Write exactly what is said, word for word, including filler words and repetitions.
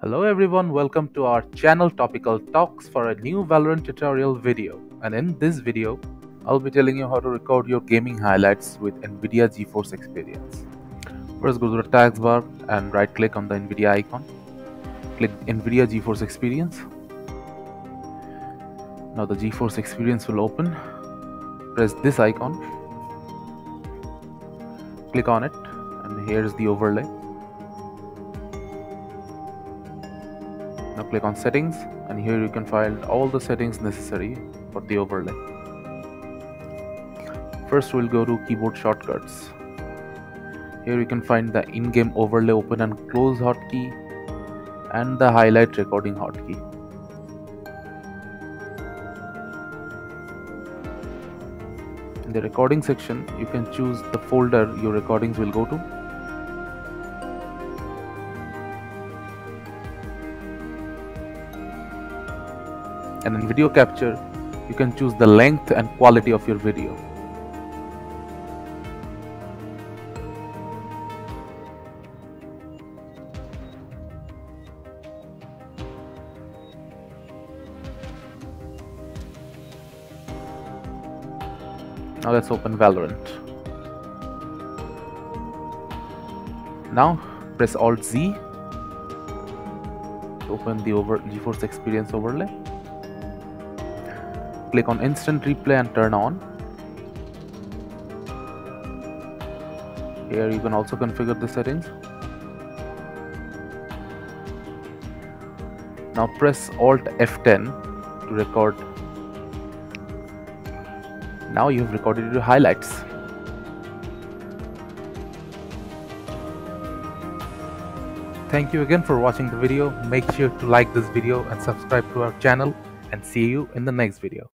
Hello everyone, welcome to our channel Topical Talks for a new Valorant tutorial video. And in this video, I'll be telling you how to record your gaming highlights with Nvidia GeForce Experience. First, go to the tags bar and right click on the Nvidia icon. Click Nvidia GeForce Experience. Now the GeForce Experience will open. Press this icon. Click on it and here is the overlay. Now click on settings and here you can find all the settings necessary for the overlay. First we'll go to keyboard shortcuts. Here you can find the in-game overlay open and close hotkey and the highlight recording hotkey. In the recording section you can choose the folder your recordings will go to. And in video capture, you can choose the length and quality of your video. Now let's open Valorant. Now press Alt Z to open the over GeForce Experience overlay. Click on Instant Replay and turn on. Here you can also configure the settings. Now press Alt F ten to record. Now you have recorded your highlights. Thank you again for watching the video. Make sure to like this video and subscribe to our channel, and see you in the next video.